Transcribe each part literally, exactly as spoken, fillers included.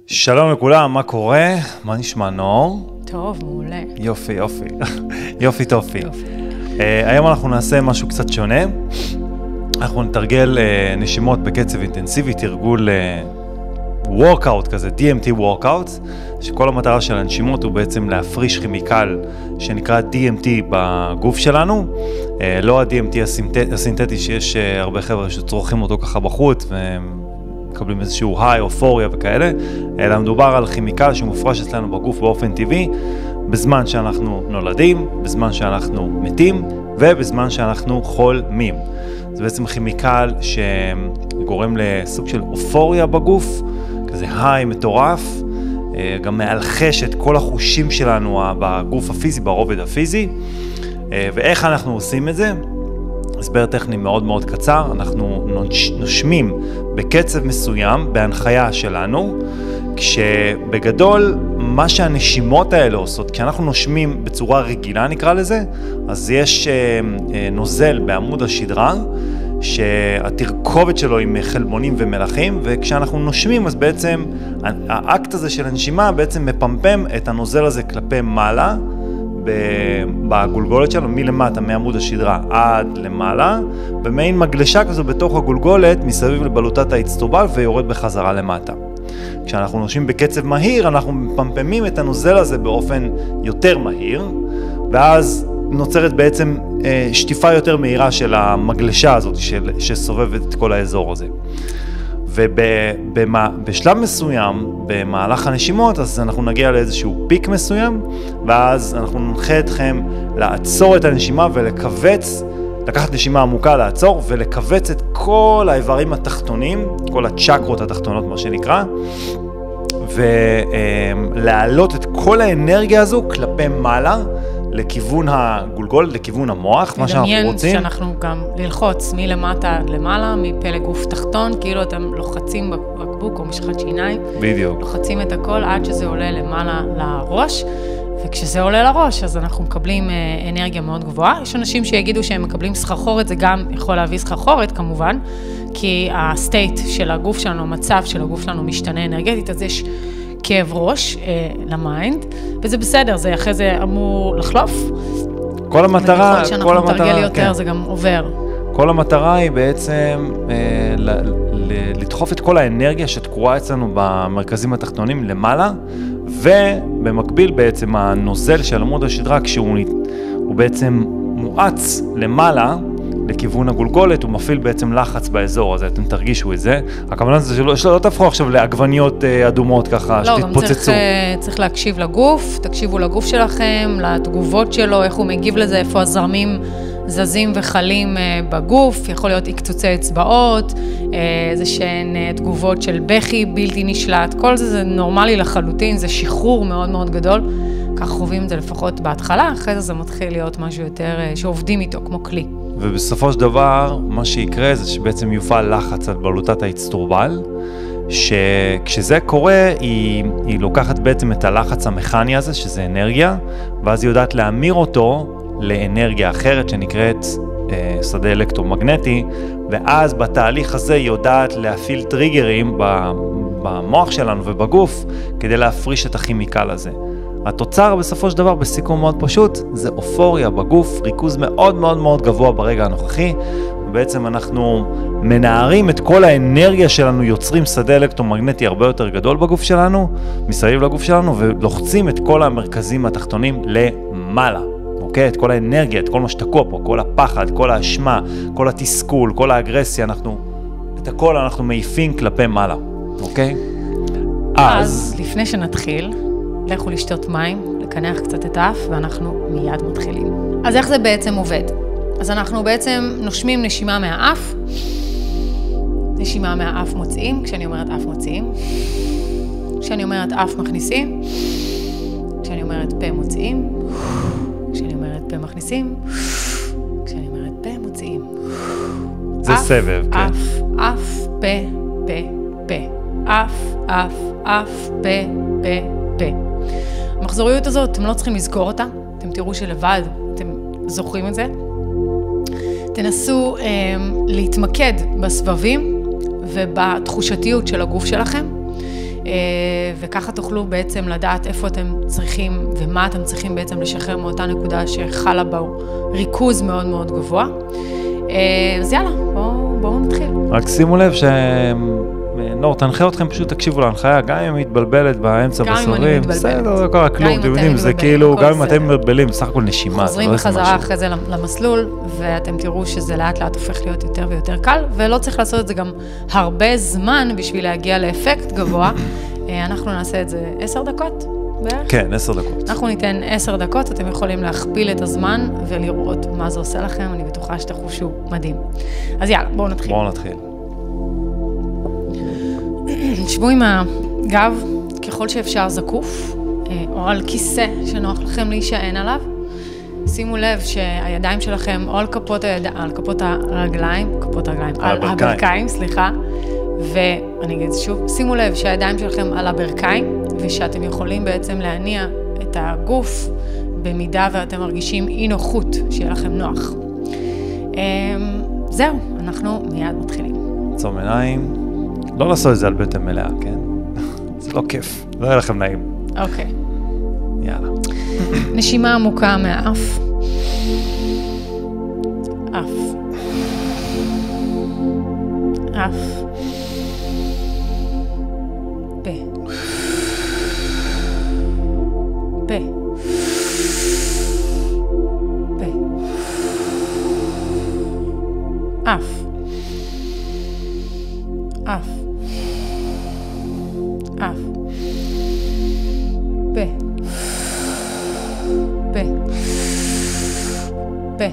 שלום לכולם, מה קורה? מה נשמע, נור? טוב, מעולה. יופי, יופי. יופי, טופי. Uh, היום אנחנו נעשה משהו קצת שונה. אנחנו נתרגל uh, נשימות בקצב אינטנסיבי, תרגול uh, workout כזה, די אם טי workout, שכל המטרה של הנשימות הוא בעצם להפריש כימיקל שנקרא די אם טי בגוף שלנו. Uh, לא ה-די אם טי הסינתטי, הסינתטי שיש uh, הרבה חבר'ה שצורכים אותו ככה בחוץ, והם מקבלים איזשהו היי, אופוריה וכאלה, אלא מדובר על כימיקל שמופרש אצלנו בגוף באופן טבעי, בזמן שאנחנו נולדים, בזמן שאנחנו מתים, ובזמן שאנחנו חולמים. זה בעצם כימיקל שגורם לסוג של אופוריה בגוף, כזה היי מטורף, גם מאלחש את כל החושים שלנו בגוף הפיזי, ברובד הפיזי. ואיך אנחנו עושים את זה? הסבר טכני מאוד מאוד קצר, אנחנו נושמים בקצב מסוים, בהנחיה שלנו, כשבגדול מה שהנשימות האלה עושות, כי אנחנו נושמים בצורה רגילה נקרא לזה, אז יש נוזל בעמוד השדרה, שהתרכובת שלו עם חלבונים ומלחים, וכשאנחנו נושמים אז בעצם האקט הזה של הנשימה בעצם מפמפם את הנוזל הזה כלפי מעלה, בגולגולת שלנו, מלמטה, מעמוד השדרה עד למעלה, במעין מגלשה כזו בתוך הגולגולת, מסביב לבלוטת האצטרובל ויורד בחזרה למטה. כשאנחנו נושמים בקצב מהיר, אנחנו מפמפמים את הנוזל הזה באופן יותר מהיר, ואז נוצרת בעצם אה, שטיפה יותר מהירה של המגלשה הזאת, של, שסובבת את כל האזור הזה. ובשלב מסוים, במהלך הנשימות, אז אנחנו נגיע לאיזשהו פיק מסוים, ואז אנחנו ננחה אתכם לעצור את הנשימה ולקבץ, לקחת נשימה עמוקה, לעצור ולקבץ את כל האיברים התחתונים, כל הצ'קרות התחתונות מה שנקרא, ולהעלות את כל האנרגיה הזו כלפי מעלה, לכיוון הגולגולת, לכיוון המוח, מה שאנחנו רוצים. מדמיין שאנחנו גם ללחוץ מלמטה למעלה, מפה לגוף תחתון, כאילו אתם לוחצים בקבוק או משחת שיניים. בדיוק. לוחצים את הכל עד שזה עולה למעלה לראש, וכשזה עולה לראש, אז אנחנו מקבלים אנרגיה מאוד גבוהה. יש אנשים שיגידו שהם מקבלים סחרחורת, זה גם יכול להביא סחרחורת כמובן, כי הסטייט של הגוף שלנו, המצב של הגוף שלנו משתנה אנרגטית, אז יש כאב ראש אה, למיינד, וזה בסדר, זה אחרי זה אמור לחלוף. כל המטרה, וככל שאנחנו נתרגל יותר, כן. זה גם עובר. כל המטרה היא בעצם אה, ל, ל, לדחוף את כל האנרגיה שתקועה אצלנו במרכזים התחתונים למעלה, ובמקביל בעצם הנוזל של עמוד השדרה, כשהוא הוא בעצם מואץ למעלה, לכיוון הגולגולת, הוא מפעיל בעצם לחץ באזור הזה, אתם תרגישו את זה. הכוונה זה שלא, שלא תהפכו עכשיו לעגבניות אדומות ככה, לא, שתתפוצצו. לא, גם צריך, צריך להקשיב לגוף, תקשיבו לגוף שלכם, לתגובות שלו, איך הוא מגיב לזה, איפה הזרמים זזים וחלים בגוף, יכול להיות עקצוצי אצבעות, איזה שהן תגובות של בכי בלתי נשלט, כל זה זה נורמלי לחלוטין, זה שחרור מאוד מאוד גדול, כך חווים את זה לפחות בהתחלה, אחרי זה זה מתחיל להיות משהו יותר שעובדים איתו, כמו כלי. ובסופו של דבר, מה שיקרה זה שבעצם יופעל לחץ על בלוטת האצטרובל, שכשזה קורה, היא, היא לוקחת בעצם את הלחץ המכני הזה, שזה אנרגיה, ואז היא יודעת להמיר אותו לאנרגיה אחרת שנקראת אה, שדה אלקטרומגנטי, ואז בתהליך הזה היא יודעת להפעיל טריגרים במוח שלנו ובגוף, כדי להפריש את הכימיקל הזה. התוצר בסופו של דבר בסיכום מאוד פשוט, זה אופוריה בגוף, ריכוז מאוד מאוד מאוד גבוה ברגע הנוכחי, ובעצם אנחנו מנערים את כל האנרגיה שלנו, יוצרים שדה אלקטרומגנטי הרבה יותר גדול בגוף שלנו, מסביב לגוף שלנו, ולוחצים את כל המרכזים התחתונים למעלה, אוקיי? את כל האנרגיה, את כל מה שתקוע פה, כל הפחד, כל האשמה, כל התסכול, כל האגרסיה, אנחנו, את הכל אנחנו מעיפים כלפי מעלה, אוקיי? אז, אז לפני שנתחיל, לכו לשתות מים, לקנח קצת את האף, ואנחנו מיד מתחילים. אז איך זה בעצם עובד? אז אנחנו בעצם נושמים נשימה מהאף, נשימה מהאף מוציאים, כשאני אומרת אף מוציאים, כשאני אומרת אף מכניסים, כשאני אומרת פה מוציאים, כשאני אומרת פה מכניסים, כשאני אומרת פה מוציאים. זה אף, סבב, כן. אף, אף, פה, פה, פה. אף, אף, אף, פה, פה, פה. המחזוריות הזאת, אתם לא צריכים לזכור אותה, אתם תראו שלבד, אתם זוכרים את זה. תנסו אה, להתמקד בסבבים ובתחושתיות של הגוף שלכם. וככה תוכלו בעצם לדעת איפה אתם צריכים ומה אתם צריכים בעצם לשחרר מאותה נקודה שחלה בו ריכוז מאוד מאוד גבוה. אז יאללה, בואו, בואו נתחיל. רק שימו לב שנור, תנחה אתכם, פשוט תקשיבו להנחיה, גם אם היא מתבלבלת באמצע בסורים, בסדר, זה קורה כלום, אתם יודעים, זה כאילו, גם אם אתם מתבלבלים, בסך הכל נשימה. חוזרים בחזרה אחרי זה למסלול, ואתם תראו שזה לאט לאט הופך להיות יותר ויותר קל, ולא צריך לעשות את זה גם הרבה זמן בשביל להגיע לאפקט גבוה. אנחנו נעשה את זה עשר דקות בערך. כן, עשר דקות. אנחנו ניתן עשר דקות, אתם יכולים להכפיל את הזמן ולראות מה זה עושה לכם, אני בטוחה שתחושו מדהים. אז יאללה, בואו נתחיל. בואו נתחיל. שבו עם הגב ככל שאפשר זקוף, או על כיסא שנוח לכם להישען עליו. שימו לב שהידיים שלכם או על כפות, היד... על כפות הרגליים, כפות הרגליים, על, על הברכיים, סליחה. ואני אגיד שוב, שימו לב שהידיים שלכם על הברכיים, ושאתם יכולים בעצם להניע את הגוף במידה ואתם מרגישים אי נוחות, שיהיה לכם נוח. זהו, אנחנו מיד מתחילים. עצום עיניים, לא לעשות את זה על בטן מלאה, כן? זה לא כיף, לא יהיה לכם נעים. אוקיי. יאללה. נשימה עמוקה מהאף. אף. אף. פה. פה. פה. אף. אף. אף. פה. פה. פה.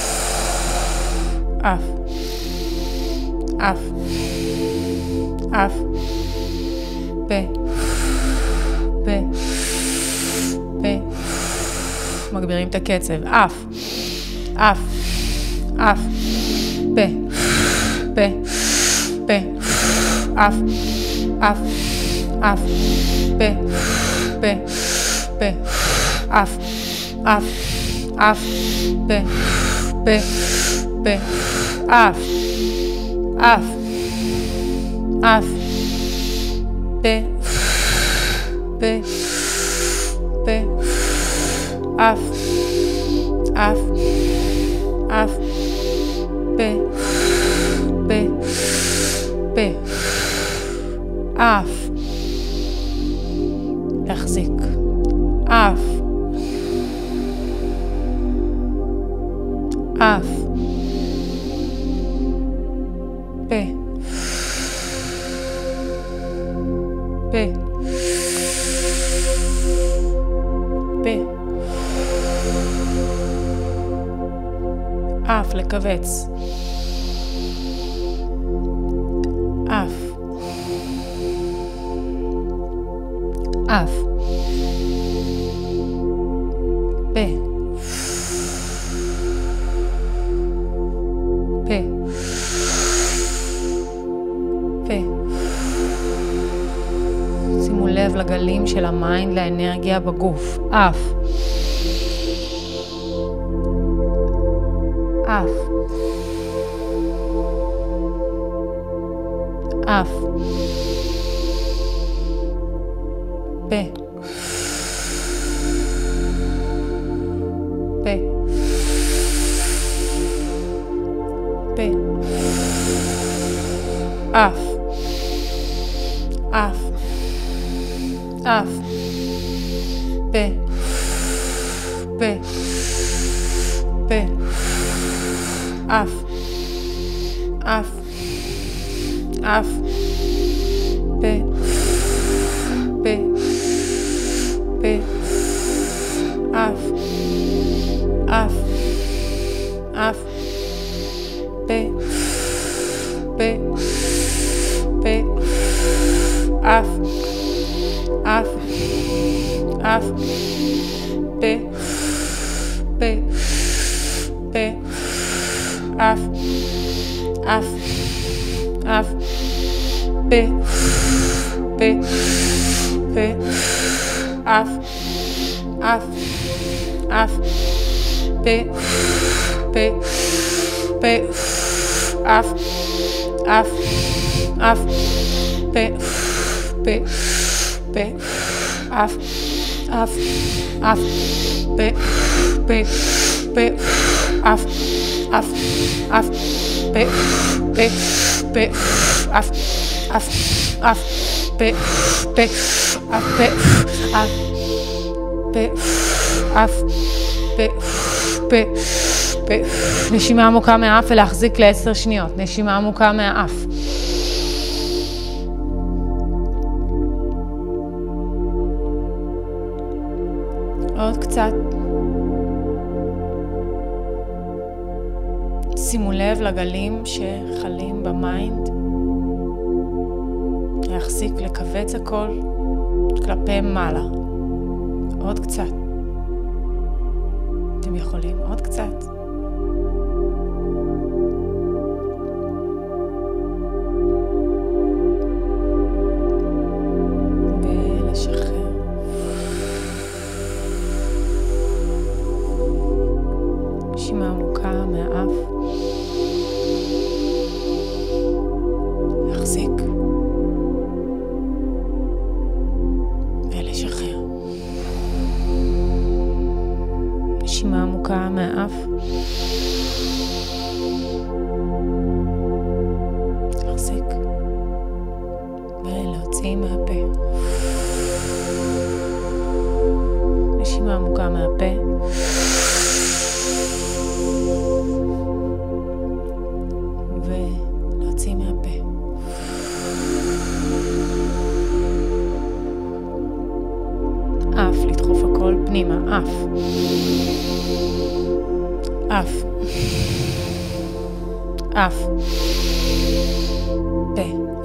אף. אף. אף. פה. פה. פה. מגבירים את הקצב. אף. אף. אף. פה. פה. פה. אף. אף. אף. פה. פה. פה. אף. אף. אף. פה. פה. פה. אף. אף. אף. פה. פה. פה. אף. אף. אף. פה. פה. פה. אף. להחזיק. אף. אף. פה. פה. פה. אף לקבץ. אף. אף. פה. פה. פה. שימו לב לגלים של המיינד לאנרגיה בגוף. אף. אף. אף. פה. פה. פה. אף. אף. אף. פה. פה. פה. אף. אף. אף. פה. פה. פה. אף. אף. אף. פה. פה. פה. אף. אף. אף. פה. פה. פה. אף. אף. אף. פה. פה. פה. אף. אף. אף. פה. פה. פה. אף. אף. אף. פה. פה. פה, פה, אף, אף, אף, פה, פה, פה, אף, אף, אף, פה, פה, פה, אף, אף, אף, פה, פה, אף, פה, אף, פה, אף, פה, פה, פה. נשימה עמוקה מהאף ולהחזיק לעשר שניות. נשימה עמוקה מהאף. עוד קצת. שימו לב לגלים שחלים במיינד. להחזיק, לקבץ הכל כלפי מעלה. עוד קצת. אתם יכולים עוד קצת. ולשחרר. נשימה עמוקה מהאף. להחזיק. ולשחרר. נשימה עמוקה מהאף. להחזיק. ולהוציא מהפה. נשימה עמוקה מהפה. ולהוציא מהפה. אף, לדחוף הכל פנימה, אף. אף. אף. פה.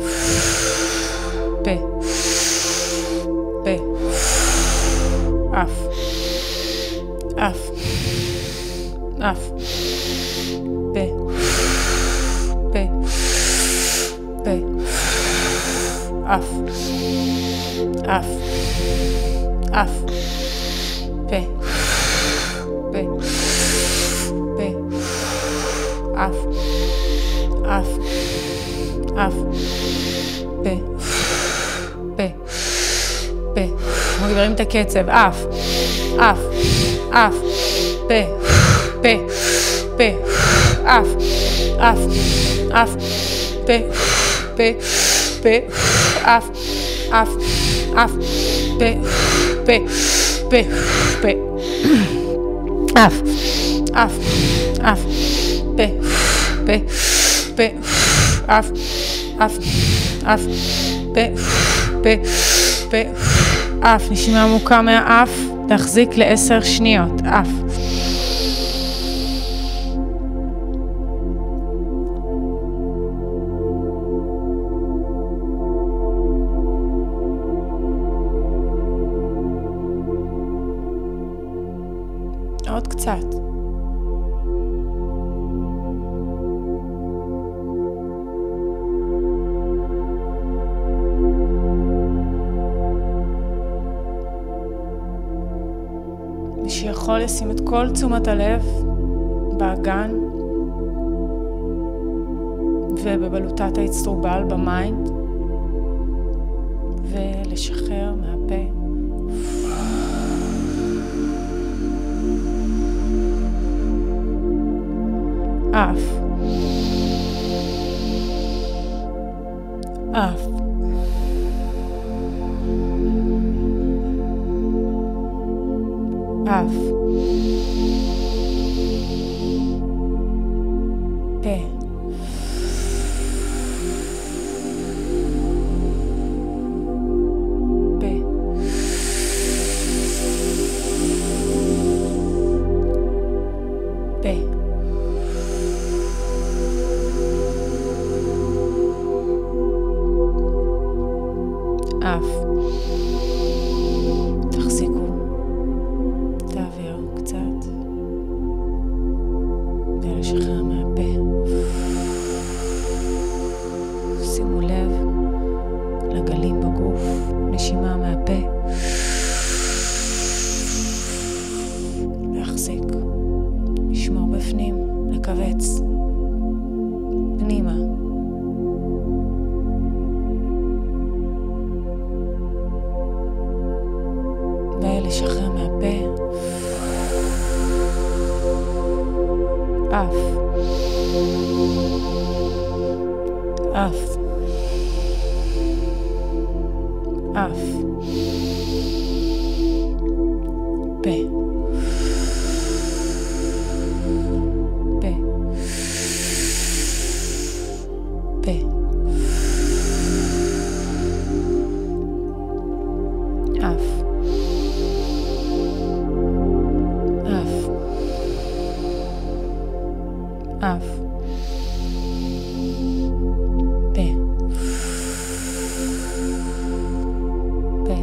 פה. פה. אף. אף. אף. פה. פה. פה. אף. אף. אף. פה. פה. פה. אף. אף. אף. פה. פה. פה. מגבירים את הקצב. אף. אף. אף. פה. פה. פה. אף. אף. אף. פה. פה. פה. אף. אף. אף. פה. פה. פה. פה. אף. אף. אף. פה. פה. פה. אף. אף. אף. פה. פה. פה. אף. נשימה עמוקה מהאף. להחזיק לעשר שניות. אף. עוד קצת. מי שיכול לשים את כל תשומת הלב באגן ובבלוטת האצטרובל במיינד ולשחרר מהפה. אף. אף. אף. פה. פה. פה. אף. תחזיקו את האוויר קצת. לשחרר מהפה. אף. אף. אף. פה. פה. פה. אף. אף. אף. פה. פה.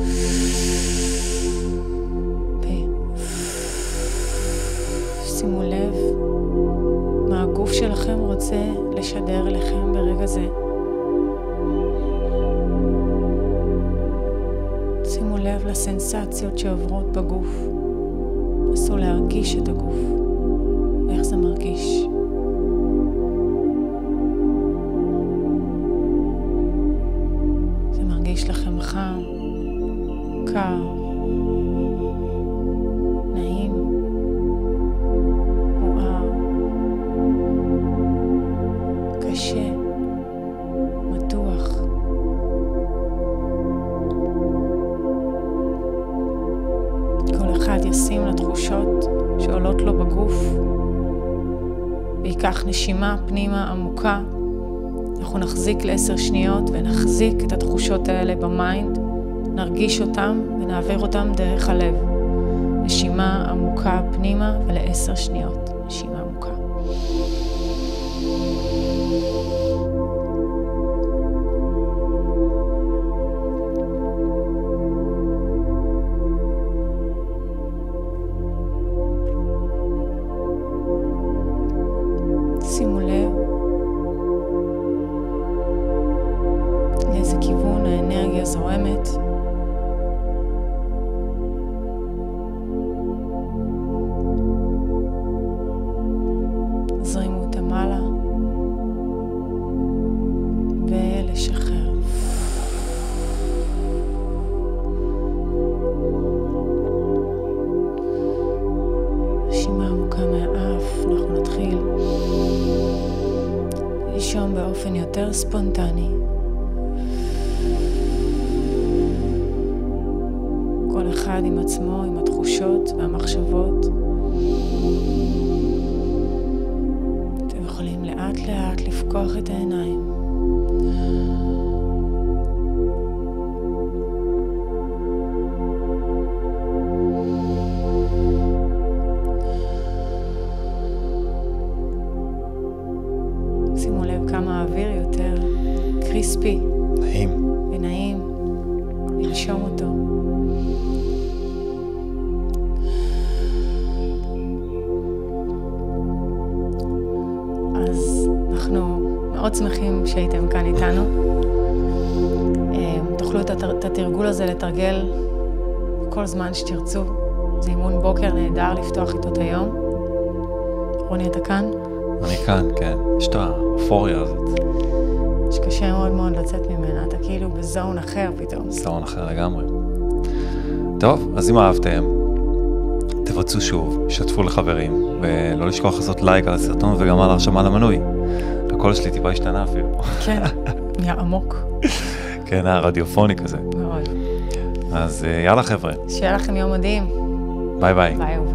פה. שימו לב מה הגוף שלכם רוצה לשדר אליכם ברגע זה. שימו לב לסנסציות שעוברות בגוף. נסו להרגיש את הגוף. איך זה מרגיש? זה מרגיש לכם חם, קר, נעים, מואר, קשה, מתוח. כל אחד ישים לתחושות שעולות לו בגוף, ויקח נשימה פנימה עמוקה. אנחנו נחזיק לעשר שניות ונחזיק את התחושות האלה במיינד, נרגיש אותם ונעביר אותם דרך הלב. נשימה עמוקה פנימה ולעשר שניות. נשימה עמוקה. שימו לב לאיזה כיוון האנרגיה זורמת. זרימו אותה מעלה ולשחרר. נשימה עמוקה מהאף. אנחנו נתחיל לישון באופן יותר ספונטני. כל אחד עם עצמו, עם התחושות והמחשבות. אתם יכולים לאט לאט לפקוח את העיניים. שימו לב כמה האוויר יותר קריספי. נעים. ונעים. לנשום אותו. אז אנחנו מאוד שמחים שהייתם כאן איתנו. תוכלו את התרגול הזה לתרגל כל זמן שתרצו. זה אימון בוקר נהדר לפתוח איתו את היום. רוני, אתה כאן? אני כאן, כן. יש את האופוריה הזאת. שקשה מאוד מאוד לצאת ממנה. אתה כאילו בזון אחר פתאום. זון אחר לגמרי. טוב, אז אם אהבתם, תבצעו שוב, שתפו לחברים, ולא לשכוח לעשות לייק על הסרטון וגם על הרשמה למנוי. הקול שלי טיפה השתנה אפילו. כן, נהיה עמוק. כן, הרדיופוני כזה. מאוד. אז יאללה חבר'ה. שיהיה לכם יום מדהים. ביי ביי. ביי.